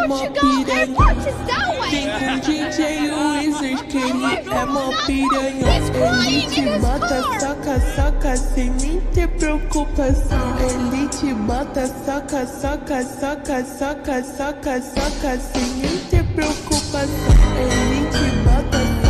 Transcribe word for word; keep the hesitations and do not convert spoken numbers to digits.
mó piranha. Vem com D J Wizard que ele é mó piranha. Ele te bota, soca, soca sem nem ter preocupação. Ele te bota, soca, soca, soca, soca, soca, soca sem nem ter preocupação. Ele te bota,